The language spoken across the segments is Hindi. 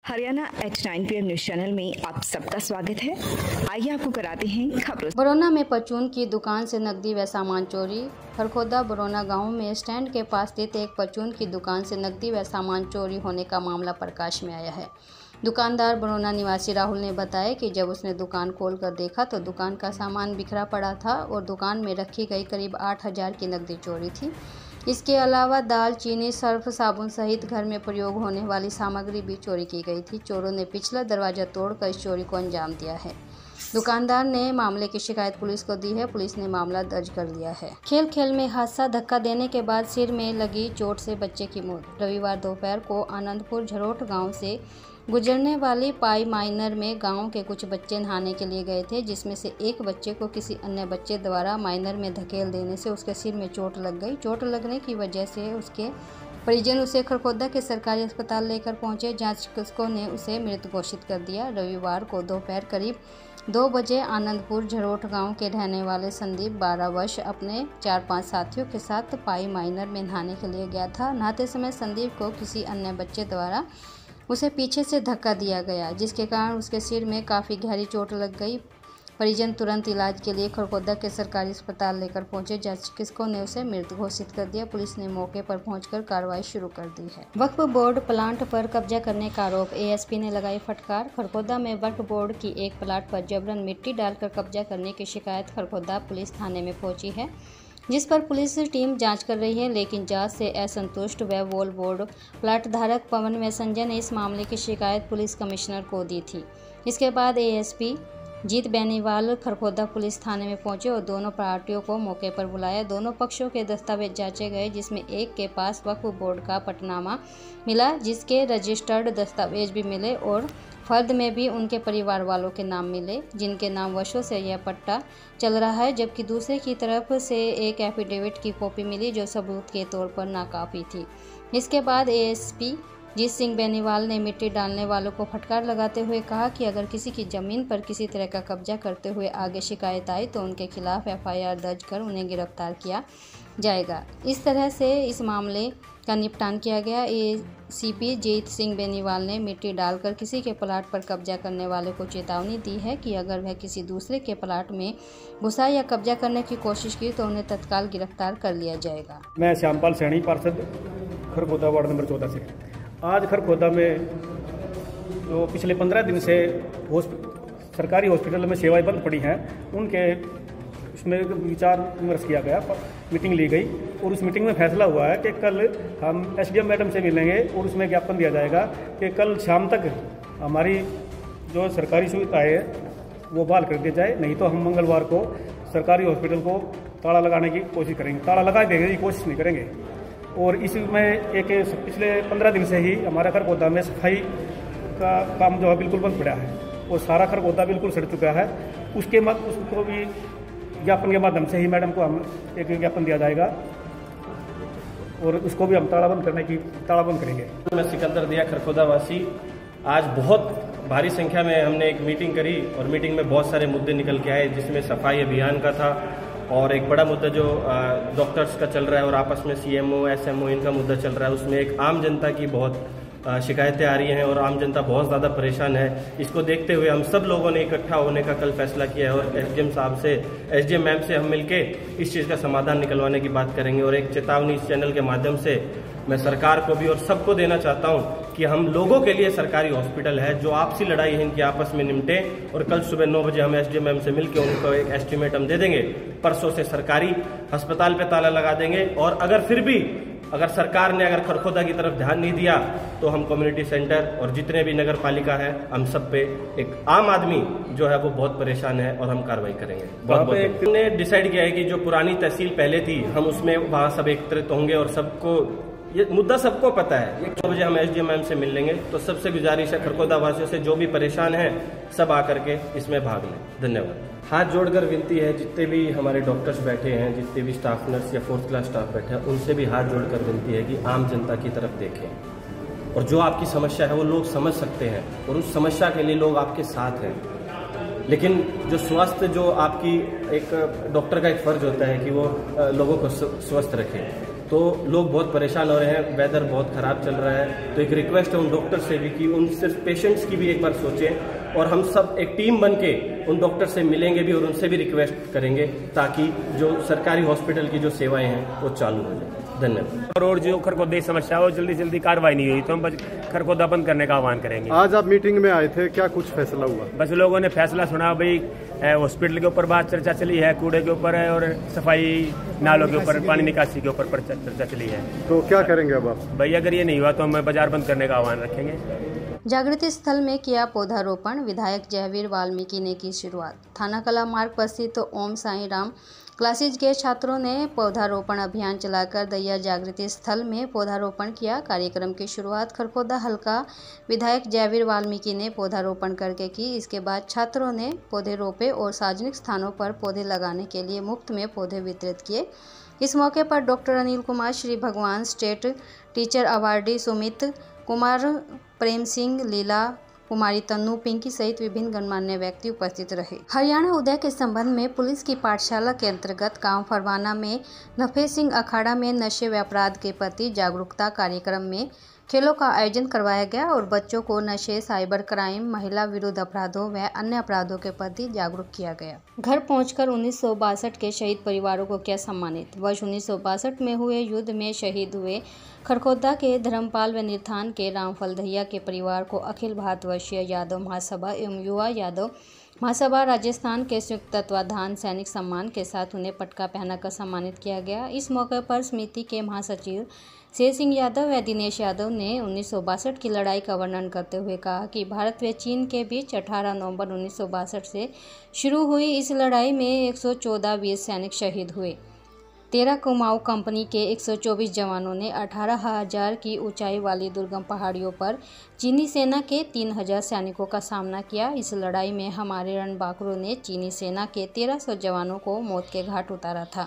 Haryana H9 PM news channel में आप सबका स्वागत है। आइए आपको कराते हैं खबरों। बरौना में परचून की दुकान से नकदी व सामान चोरी। खरखोदा बरौना गांव में स्टैंड के पास स्थित एक परचून की दुकान से नकदी व सामान चोरी होने का मामला प्रकाश में आया है। दुकानदार बरौना निवासी राहुल ने बताया कि जब उसने दुकान खोलकर देखा तो दुकान का सामान बिखरा पड़ा था और दुकान में रखी गई करीब 8,000 की नकदी चोरी थी। इसके अलावा दाल, चीनी, सर्फ, साबुन सहित घर में प्रयोग होने वाली सामग्री भी चोरी की गई थी। चोरों ने पिछला दरवाजा तोड़कर इस चोरी को अंजाम दिया है। दुकानदार ने मामले की शिकायत पुलिस को दी है। पुलिस ने मामला दर्ज कर लिया है। खेल में हादसा, धक्का देने के बाद सिर में लगी चोट से बच्चे की मौत। रविवार दोपहर को आनंदपुर झरोट गांव से गुजरने वाली पाई माइनर में गांव के कुछ बच्चे नहाने के लिए गए थे, जिसमें से एक बच्चे को किसी अन्य बच्चे द्वारा माइनर में धकेल देने से उसके सिर में चोट लग गई। चोट लगने की वजह से उसके परिजन उसे खरखोदा के सरकारी अस्पताल लेकर पहुंचे। जांचकों ने उसे मृत घोषित कर दिया। रविवार को दोपहर करीब 2 बजे आनंदपुर झरोट गांव के रहने वाले संदीप 12 वर्ष अपने 4-5 साथियों के साथ पाई माइनर में नहाने के लिए गया था। नहाते समय संदीप को किसी अन्य बच्चे द्वारा उसे पीछे से धक्का दिया गया, जिसके कारण उसके सिर में काफ़ी गहरी चोट लग गई। परिजन तुरंत इलाज के लिए खरखोदा के सरकारी अस्पताल लेकर पहुंचे। चिकित्सकों ने उसे मृत घोषित कर दिया। पुलिस ने मौके पर पहुंचकर कार्रवाई शुरू कर दी है। वक्फ बोर्ड प्लांट पर कब्जा करने का आरोप, एएसपी ने लगाई फटकार। खरखोदा में वक्फ बोर्ड की एक प्लाट पर जबरन मिट्टी डालकर कब्जा करने की शिकायत खरखोदा पुलिस थाने में पहुंची है, जिस पर पुलिस टीम जांच कर रही है, लेकिन जांच से असंतुष्ट व वॉल बोर्ड प्लाट धारक पवन व संजय ने इस मामले की शिकायत पुलिस कमिश्नर को दी थी। इसके बाद एएसपी जीत बेनीवाल खरखोदा पुलिस थाने में पहुंचे और दोनों पार्टियों को मौके पर बुलाया। दोनों पक्षों के दस्तावेज जांचे गए, जिसमें एक के पास वक्फ बोर्ड का पटनामा मिला, जिसके रजिस्टर्ड दस्तावेज भी मिले और फर्द में भी उनके परिवार वालों के नाम मिले, जिनके नाम वर्षों से यह पट्टा चल रहा है, जबकि दूसरे की तरफ से एक एफिडेविट की कॉपी मिली जो सबूत के तौर पर नाकाफी थी। इसके बाद एएसपी जीत सिंह बेनीवाल ने मिट्टी डालने वालों को फटकार लगाते हुए कहा कि अगर किसी की जमीन पर किसी तरह का कब्जा करते हुए आगे शिकायत आई तो उनके खिलाफ एफआईआर दर्ज कर उन्हें गिरफ्तार किया जाएगा। इस तरह से इस मामले का निपटान किया गया। एसीपी जीत सिंह बेनीवाल ने मिट्टी डालकर किसी के प्लाट पर कब्जा करने वाले को चेतावनी दी है कि अगर वह किसी दूसरे के प्लाट में घुसा या कब्जा करने की कोशिश की तो उन्हें तत्काल गिरफ्तार कर लिया जाएगा। मैं श्यामपाल सैनी, पार्षद खरखोदा वार्ड नंबर 14 से। आज खरखोदा में जो पिछले 15 दिन से सरकारी हॉस्पिटल में सेवाएं बंद पड़ी हैं, उनके उसमें विचार विमर्श किया गया, मीटिंग ली गई और उस मीटिंग में फैसला हुआ है कि कल हम एसडीएम मैडम से मिलेंगे और उसमें ज्ञापन दिया जाएगा कि कल शाम तक हमारी जो सरकारी सुविधाएं है वो बहाल कर दी जाए, नहीं तो हम मंगलवार को सरकारी हॉस्पिटल को ताला लगाने की कोशिश करेंगे। ताला लगा देने की कोशिश नहीं करेंगे। और इसमें एक पिछले 15 दिन से ही हमारा खरखोदा में सफाई का काम जो है बिल्कुल बंद पड़ा है और सारा खरखोदा बिल्कुल सड़ चुका है। उसको भी ज्ञापन के माध्यम से ही मैडम को हम एक ज्ञापन दिया जाएगा और उसको भी हम तालाबंद करेंगे। मैं सिकंदर दिया, खरखोदा वासी। आज बहुत भारी संख्या में हमने एक मीटिंग करी और मीटिंग में बहुत सारे मुद्दे निकल के आए, जिसमें सफाई अभियान का था और एक बड़ा मुद्दा जो डॉक्टर्स का चल रहा है और आपस में सीएमओ एसएमओ इनका मुद्दा चल रहा है। उसमें एक आम जनता की बहुत शिकायतें आ रही हैं और आम जनता बहुत ज़्यादा परेशान है। इसको देखते हुए हम सब लोगों ने इकट्ठा होने का कल फैसला किया है और एसडीएम मैम से हम मिलके इस चीज़ का समाधान निकलवाने की बात करेंगे। और एक चेतावनी इस चैनल के माध्यम से मैं सरकार को भी और सबको देना चाहता हूं कि हम लोगों के लिए सरकारी हॉस्पिटल है, जो आपसी लड़ाई है इनकी आपस में निपटे। और कल सुबह 9 बजे हम एसडीएम मैम से मिलकर उनको एक एस्टीमेट हम दे देंगे। परसों से सरकारी अस्पताल पे ताला लगा देंगे और अगर सरकार ने अगर खरखोदा की तरफ ध्यान नहीं दिया तो हम कम्युनिटी सेंटर और जितने भी नगर पालिका है हम सब पे एक आम आदमी जो है वो बहुत परेशान है और हम कार्रवाई करेंगे। बहुत ने डिसाइड किया है कि जो पुरानी तहसील पहले थी हम उसमें वहाँ सब एकत्रित होंगे और सबको ये मुद्दा सबको पता है। 1 बजे हम एसडीएम मैम से मिल लेंगे। तो सबसे गुजारिश है खरखोदा वासियों से, जो भी परेशान है सब आकर के इसमें भाग लें। धन्यवाद। हाथ जोड़कर विनती है, जितने भी हमारे डॉक्टर्स बैठे हैं, जितने भी स्टाफ नर्स या 4th क्लास स्टाफ बैठे हैं, उनसे भी हाथ जोड़कर विनती है कि आम जनता की तरफ देखें और जो आपकी समस्या है वो लोग समझ सकते हैं और उस समस्या के लिए लोग आपके साथ हैं। लेकिन जो स्वास्थ्य, जो आपकी एक डॉक्टर का एक फर्ज होता है कि वो लोगों को स्वस्थ रखे। तो लोग बहुत परेशान हो रहे हैं, वेदर बहुत ख़राब चल रहा है। तो एक रिक्वेस्ट है उन डॉक्टर से भी कि उन सिर्फ पेशेंट्स की भी एक बार सोचें, और हम सब एक टीम बन के उन डॉक्टर से मिलेंगे भी और उनसे भी रिक्वेस्ट करेंगे ताकि जो सरकारी हॉस्पिटल की जो सेवाएं हैं वो चालू हो जाए। धन्यवाद। और जो खरखोदा की समस्या है वो जल्दी जल्दी कार्रवाई नहीं हुई तो हम खरखोदा बंद करने का आह्वान करेंगे। आज आप मीटिंग में आए थे, क्या कुछ फैसला हुआ? बस लोगों ने फैसला सुना, भाई हॉस्पिटल के ऊपर बात चर्चा चली है, कूड़े के ऊपर है और सफाई नालों के ऊपर, पानी निकासी के ऊपर चर्चा चली है। तो क्या करेंगे अब आप? भाई अगर ये नहीं हुआ तो हम बाजार बंद करने का आह्वान रखेंगे। जागृति स्थल में किया पौधारोपण, विधायक जयवीर वाल्मीकि ने की शुरुआत। थाना कला मार्ग पर स्थित ओम साई राम क्लासेज के छात्रों ने पौधारोपण अभियान चलाकर दैया जागृति स्थल में पौधारोपण किया। कार्यक्रम की शुरुआत खरखोदा हल्का विधायक जयवीर वाल्मीकि ने पौधारोपण करके की। इसके बाद छात्रों ने पौधे रोपे और सार्वजनिक स्थानों पर पौधे लगाने के लिए मुफ्त में पौधे वितरित किए। इस मौके पर doctor Anil Kumar, Shri Bhagwan state teacher awardee Sumit Kumar, Prem Singh, Leela Kumari, Tannu, Pinki सहित विभिन्न गणमान्य व्यक्ति उपस्थित रहे। हरियाणा उदय के संबंध में पुलिस की पाठशाला के अंतर्गत गांव फरवाना में नफे सिंह अखाड़ा में नशे व अपराध के प्रति जागरूकता कार्यक्रम में खेलों का आयोजन करवाया गया और बच्चों को नशे, साइबर क्राइम, महिला विरुद्ध अपराधों व अन्य अपराधों के प्रति जागरूक किया गया। घर पहुंचकर 1962 के शहीद परिवारों को किया सम्मानित। वर्ष 1962 में हुए युद्ध में शहीद हुए खरखोदा के धर्मपाल व निर्थान के रामफल दहिया के परिवार को अखिल भारतवर्षीय यादव महासभा एवं युवा यादव महासभा राजस्थान के संयुक्त तत्वाधान सैनिक सम्मान के साथ उन्हें पटका पहनाकर सम्मानित किया गया। इस मौके पर समिति के महासचिव शेर सिंह यादव व दिनेश यादव ने 1962 की लड़ाई का वर्णन करते हुए कहा कि भारत व चीन के बीच 18 नवंबर 1962 से शुरू हुई इस लड़ाई में 114 वीर सैनिक शहीद हुए। 13 कुमाऊं कंपनी के 124 जवानों ने 18,000 की ऊंचाई वाली दुर्गम पहाड़ियों पर चीनी सेना के 3,000 सैनिकों का सामना किया। इस लड़ाई में हमारे रणबांकुरों ने चीनी सेना के 1300 जवानों को मौत के घाट उतारा था।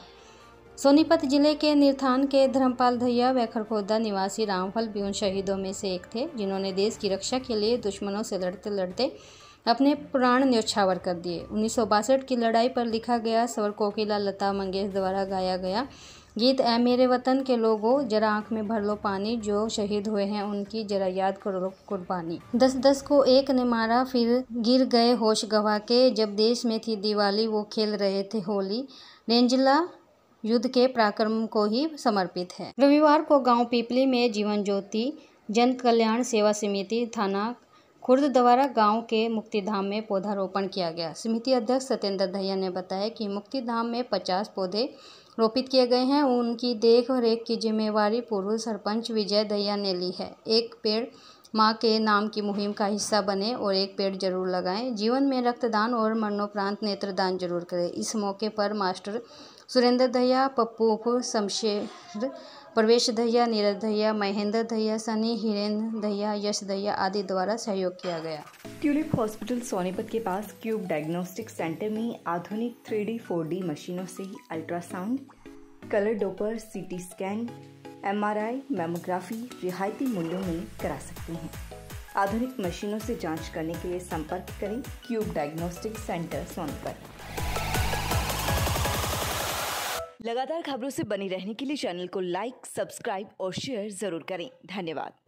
सोनीपत जिले के निर्थान के धर्मपाल दहिया व खरखोदा निवासी रामफल भी उन शहीदों में से एक थे जिन्होंने देश की रक्षा के लिए दुश्मनों से लड़ते लड़ते अपने प्राण न्योछावर कर दिए। 1962 की लड़ाई पर लिखा गया स्वर कोकिला लता मंगेशकर द्वारा गाया गया गीत ऐ मेरे वतन के लोगों जरा आंख में भर लो पानी, जो शहीद हुए हैं उनकी जरा याद करो कुर्बानी। 10-10 को एक ने मारा फिर गिर गए होश गवा के, जब देश में थी दिवाली वो खेल रहे थे होली, रेंजला युद्ध के पराक्रम को ही समर्पित है। रविवार को गांव पीपली में जीवन ज्योति जन कल्याण सेवा समिति थाना खुर्द द्वारा गांव के मुक्तिधाम में पौधारोपण किया गया। समिति अध्यक्ष सत्येंद्र दहिया ने बताया कि मुक्तिधाम में 50 पौधे रोपित किए गए हैं। उनकी देख रेख की जिम्मेवारी पूर्व सरपंच विजय दहिया ने ली है। एक पेड़ माँ के नाम की मुहिम का हिस्सा बने और एक पेड़ जरूर लगाएं। जीवन में रक्तदान और मरणोपरांत नेत्रदान जरूर करें। इस मौके पर मास्टर सुरेंद्र दहिया, पप्पू उर्फ शमशेर, प्रवेश दहिया, नीरज दहिया, महेंद्र दहिया, सनी, हिरेंद्र दहिया, यश दहिया आदि द्वारा सहयोग किया गया। ट्यूलिप हॉस्पिटल सोनीपत के पास क्यूब डायग्नोस्टिक सेंटर में आधुनिक 3D 4D मशीनों से ultrasound, colour doppler, CT scan, MRI, mammography रियायती मूल्यों में करा सकते हैं। आधुनिक मशीनों से जांच करने के लिए संपर्क करें क्यूब डायग्नोस्टिक सेंटर सोनीपत। लगातार खबरों से बनी रहने के लिए चैनल को लाइक, सब्सक्राइब और शेयर जरूर करें। धन्यवाद।